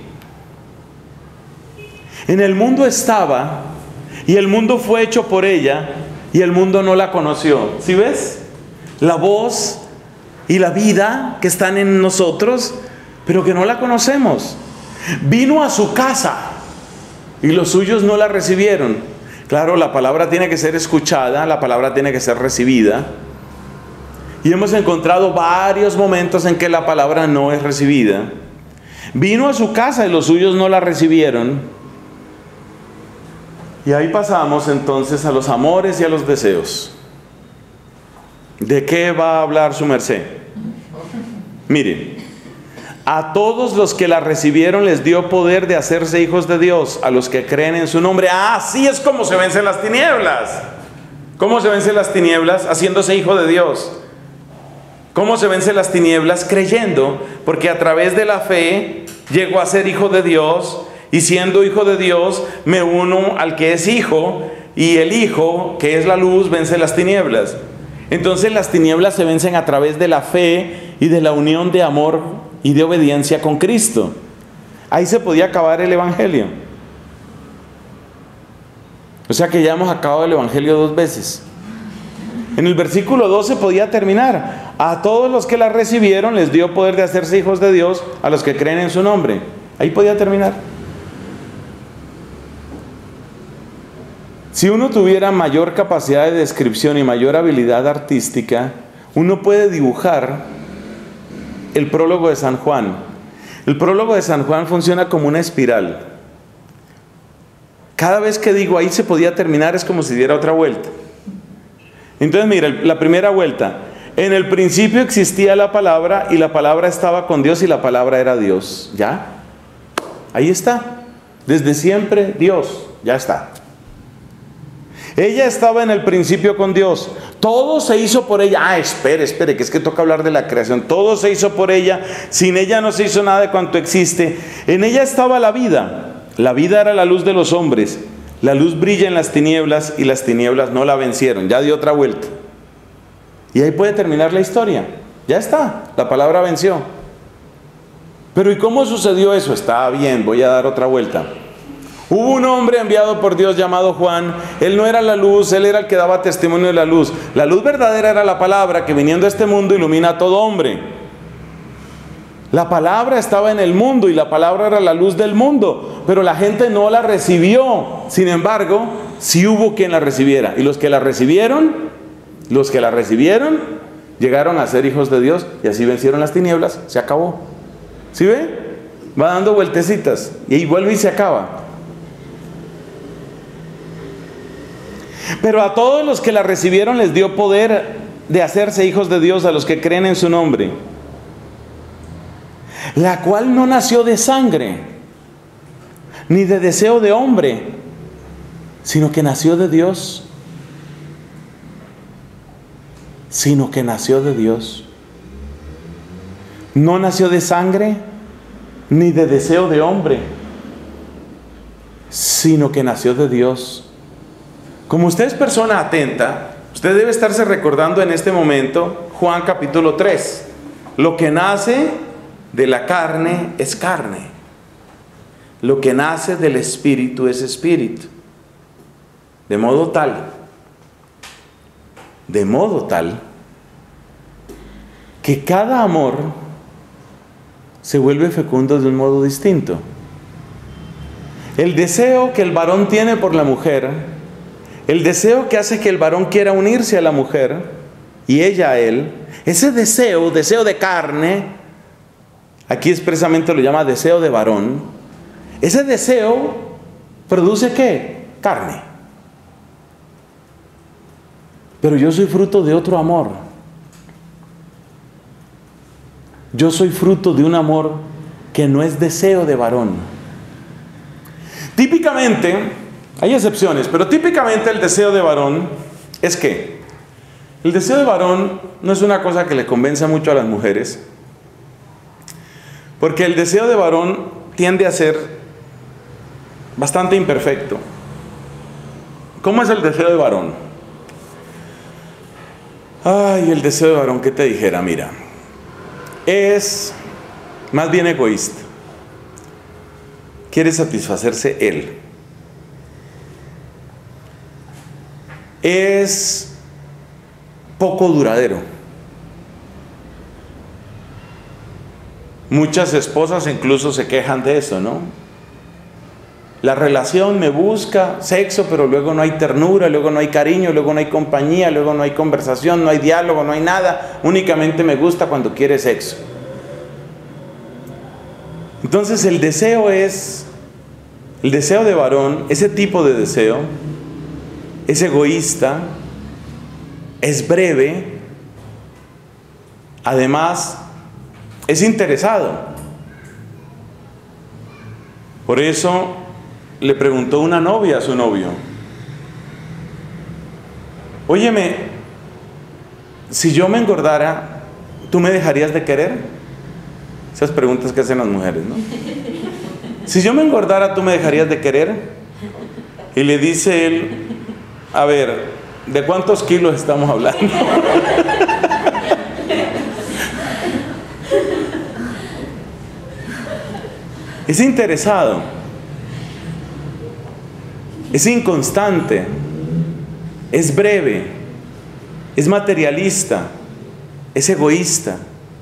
En el mundo estaba, y el mundo fue hecho por ella, y el mundo no la conoció. ¿Sí ves? La voz y la vida que están en nosotros, pero que no la conocemos. Vino a su casa, y los suyos no la recibieron. Claro, la palabra tiene que ser escuchada, la palabra tiene que ser recibida. Y hemos encontrado varios momentos en que la palabra no es recibida. Vino a su casa y los suyos no la recibieron. Y ahí pasamos entonces a los amores y a los deseos. ¿De qué va a hablar su merced? Miren, a todos los que la recibieron les dio poder de hacerse hijos de Dios, a los que creen en su nombre. Ah, así es como se vencen las tinieblas. ¿Cómo se vencen las tinieblas? Haciéndose hijo de Dios. ¿Cómo se vencen las tinieblas? Creyendo, porque a través de la fe llego a ser hijo de Dios, y siendo hijo de Dios me uno al que es hijo, y el hijo, que es la luz, vence las tinieblas. Entonces las tinieblas se vencen a través de la fe y de la unión de amor y de obediencia con Cristo. Ahí se podía acabar el evangelio. O sea que ya hemos acabado el evangelio dos veces. En el versículo doce podía terminar: a todos los que la recibieron les dio poder de hacerse hijos de Dios, a los que creen en su nombre. Ahí podía terminar. Si uno tuviera mayor capacidad de descripción y mayor habilidad artística, uno puede dibujar el prólogo de San Juan. El prólogo de San Juan funciona como una espiral. Cada vez que digo ahí se podía terminar, es como si diera otra vuelta. Entonces mira, la primera vuelta: en el principio existía la palabra, y la palabra estaba con Dios, y la palabra era Dios. ¿Ya? Ahí está. Desde siempre Dios. Ya está. Ella estaba en el principio con Dios. Todo se hizo por ella. Ah, espere, espere, que es que toca hablar de la creación. Todo se hizo por ella. Sin ella no se hizo nada de cuanto existe. En ella estaba la vida. La vida era la luz de los hombres. La luz brilla en las tinieblas, y las tinieblas no la vencieron. Ya dio otra vuelta. Y ahí puede terminar la historia. Ya está. La palabra venció. Pero ¿y cómo sucedió eso? Está bien, voy a dar otra vuelta. Hubo un hombre enviado por Dios llamado Juan. Él no era la luz, él era el que daba testimonio de la luz. La luz verdadera era la palabra, que viniendo a este mundo ilumina a todo hombre. La palabra estaba en el mundo, y la palabra era la luz del mundo, pero la gente no la recibió. Sin embargo, sí hubo quien la recibiera, y los que la recibieron, los que la recibieron, llegaron a ser hijos de Dios, y así vencieron las tinieblas. Se acabó. ¿Sí ve? Va dando vueltecitas, y ahí vuelve y se acaba. Pero a todos los que la recibieron les dio poder de hacerse hijos de Dios, a los que creen en su nombre, la cual no nació de sangre, ni de deseo de hombre, sino que nació de Dios. Sino que nació de Dios. No nació de sangre, ni de deseo de hombre, sino que nació de Dios. Como usted es persona atenta, usted debe estarse recordando en este momento Juan capítulo tres. Lo que nace de la carne es carne. Lo que nace del espíritu es espíritu. De modo tal, de modo tal, que cada amor se vuelve fecundo de un modo distinto. El deseo que el varón tiene por la mujer, el deseo que hace que el varón quiera unirse a la mujer y ella a él, ese deseo, deseo de carne, aquí expresamente lo llama deseo de varón, ese deseo produce ¿qué? Carne. Pero yo soy fruto de otro amor. Yo soy fruto de un amor que no es deseo de varón. Típicamente, hay excepciones, pero típicamente el deseo de varón es ¿qué? El deseo de varón no es una cosa que le convenza mucho a las mujeres, porque el deseo de varón tiende a ser bastante imperfecto. ¿Cómo es el deseo de varón? Ay, el deseo de varón, ¿qué te dijera? Mira, es más bien egoísta. Quiere satisfacerse él. Es poco duradero. Muchas esposas incluso se quejan de eso, ¿no? La relación me busca sexo, pero luego no hay ternura, luego no hay cariño, luego no hay compañía, luego no hay conversación, no hay diálogo, no hay nada. Únicamente me gusta cuando quiere sexo. Entonces el deseo es, el deseo de varón, ese tipo de deseo, es egoísta, es breve, además es interesado. Por eso le preguntó una novia a su novio: óyeme, si yo me engordara, ¿tú me dejarías de querer? Esas preguntas que hacen las mujeres, ¿no? Si yo me engordara, ¿tú me dejarías de querer? Y le dice él: a ver, ¿de cuántos kilos estamos hablando? Es interesado, es inconstante, es breve, es materialista, es egoísta.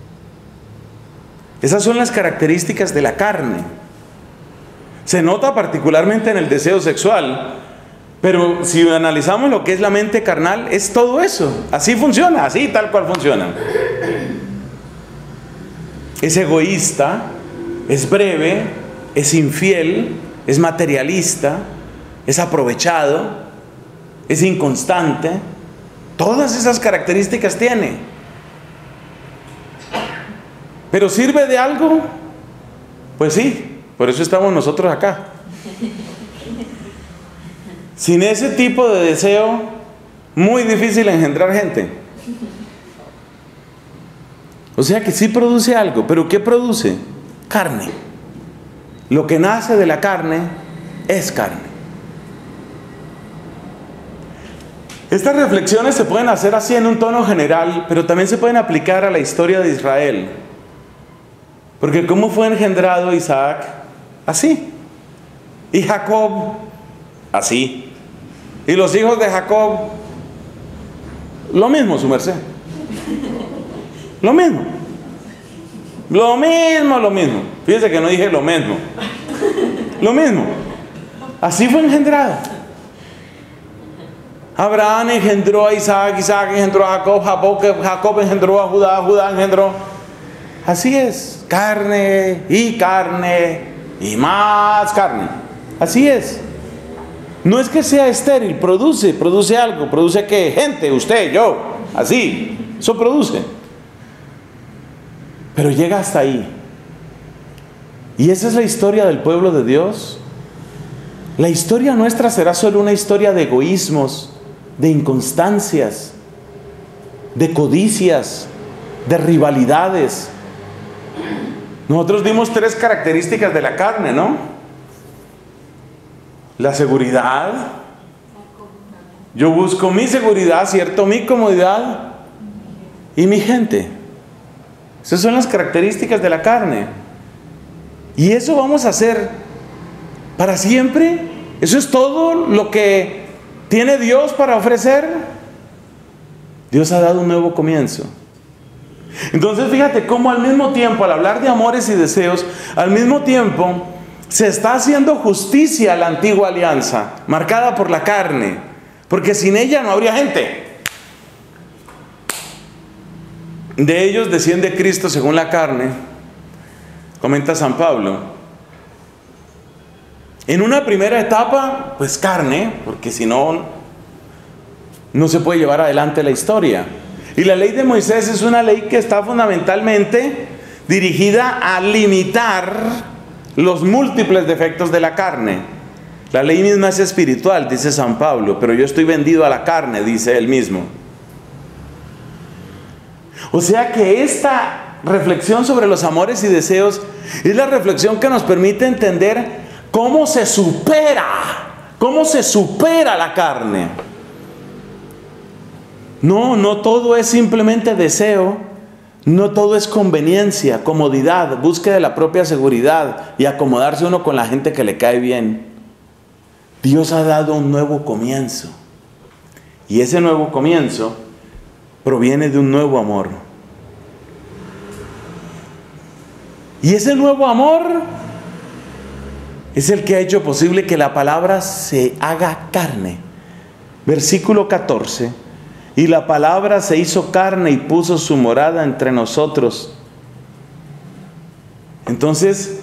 Esas son las características de la carne. Se nota particularmente en el deseo sexual, pero si analizamos lo que es la mente carnal, es todo eso. Así funciona, así tal cual funciona. Es egoísta, es breve, es infiel, es materialista, es aprovechado, es inconstante. Todas esas características tiene. ¿Pero sirve de algo? Pues sí, por eso estamos nosotros acá. Sin ese tipo de deseo, muy difícil engendrar gente. O sea que sí produce algo, pero ¿qué produce? Carne. Lo que nace de la carne es carne. Estas reflexiones se pueden hacer así en un tono general, pero también se pueden aplicar a la historia de Israel. Porque ¿cómo fue engendrado Isaac? Así. Y Jacob, así. Y los hijos de Jacob, lo mismo, su merced. Lo mismo. Lo mismo, lo mismo. Fíjense que no dije lo mismo. Lo mismo. Así fue engendrado. Abraham engendró a Isaac, Isaac engendró a Jacob, Jacob, Jacob engendró a Judá, Judá engendró. Así es. Carne y carne y más carne. Así es. No es que sea estéril, produce, produce algo, produce que gente, usted, yo, así, eso produce. Pero llega hasta ahí. Y esa es la historia del pueblo de Dios. La historia nuestra será solo una historia de egoísmos, de inconstancias, de codicias, de rivalidades. Nosotros dimos tres características de la carne, ¿no? La seguridad. Yo busco mi seguridad, ¿cierto? Mi comodidad y mi gente. Esas son las características de la carne. Y eso vamos a hacer para siempre. Eso es todo lo que tiene Dios para ofrecer. Dios ha dado un nuevo comienzo. Entonces fíjate cómo al mismo tiempo, al hablar de amores y deseos, al mismo tiempo se está haciendo justicia a la antigua alianza, marcada por la carne, porque sin ella no habría gente. De ellos desciende Cristo según la carne, comenta San Pablo. En una primera etapa, pues carne, porque si no, no se puede llevar adelante la historia. Y la ley de Moisés es una ley que está fundamentalmente dirigida a limitar los múltiples defectos de la carne. La ley misma es espiritual, dice San Pablo, pero yo estoy vendido a la carne, dice él mismo. O sea que esta reflexión sobre los amores y deseos es la reflexión que nos permite entender cómo se supera, cómo se supera la carne. No, no todo es simplemente deseo. No todo es conveniencia, comodidad, búsqueda de la propia seguridad y acomodarse uno con la gente que le cae bien. Dios ha dado un nuevo comienzo. Y ese nuevo comienzo proviene de un nuevo amor. Y ese nuevo amor es el que ha hecho posible que la palabra se haga carne. Versículo catorce. Y la palabra se hizo carne y puso su morada entre nosotros. Entonces,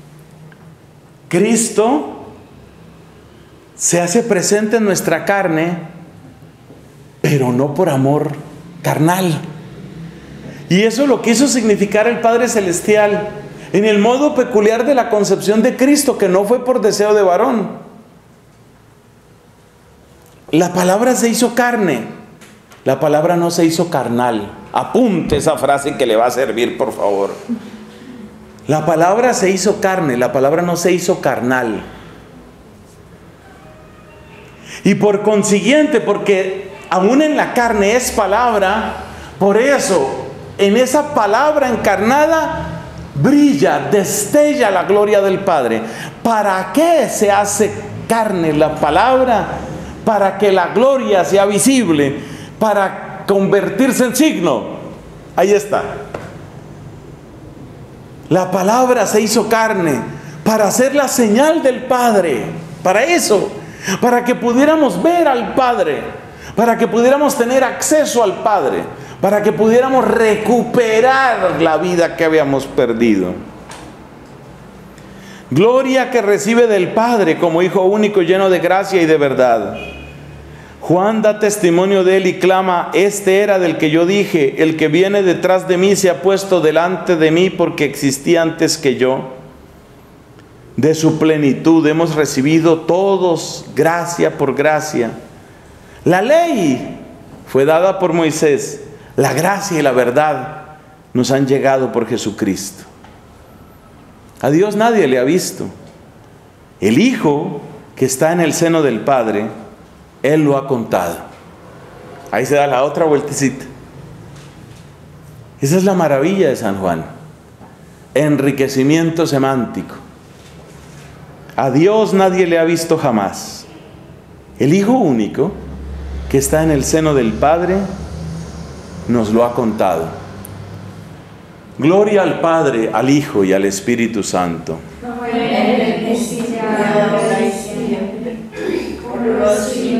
Cristo se hace presente en nuestra carne, pero no por amor carnal. Y eso lo quiso significar el Padre Celestial en el modo peculiar de la concepción de Cristo, que no fue por deseo de varón. La palabra se hizo carne. La palabra no se hizo carnal. Apunte esa frase que le va a servir, por favor. La palabra se hizo carne, la palabra no se hizo carnal. Y por consiguiente, porque aún en la carne es palabra, por eso, en esa palabra encarnada, brilla, destella la gloria del Padre. ¿Para qué se hace carne la palabra? Para que la gloria sea visible. Para para convertirse en signo. Ahí está. La palabra se hizo carne para hacer la señal del Padre. Para eso, para que pudiéramos ver al Padre, para que pudiéramos tener acceso al Padre, para que pudiéramos recuperar la vida que habíamos perdido. Gloria que recibe del Padre como Hijo único, lleno de gracia y de verdad. Juan da testimonio de él y clama: este era del que yo dije, el que viene detrás de mí se ha puesto delante de mí porque existía antes que yo. De su plenitud hemos recibido todos gracia por gracia. La ley fue dada por Moisés, la gracia y la verdad nos han llegado por Jesucristo. A Dios nadie le ha visto. El Hijo que está en el seno del Padre, Él lo ha contado. Ahí se da la otra vueltecita. Esa es la maravilla de San Juan. Enriquecimiento semántico. A Dios nadie le ha visto jamás. El Hijo único que está en el seno del Padre nos lo ha contado. Gloria al Padre, al Hijo y al Espíritu Santo. Como era en el principio, ahora y siempre, por los siglos